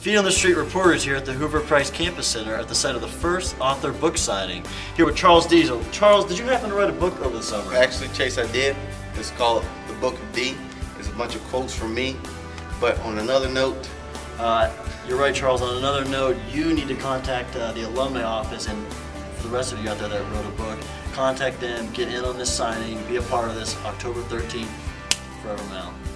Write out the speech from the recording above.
Feet on the Street reporters here at the Hoover Price Campus Center at the site of the first author book signing. Here with Charles Diesel. Charles, did you happen to write a book over the summer? Actually, Chase, I did. It's called The Book of D. It's a bunch of quotes from me. But on another note, you're right, Charles. On another note, you need to contact the alumni office, and for the rest of you out there that wrote a book, contact them, get in on this signing, be a part of this October 13th, Forever Mount.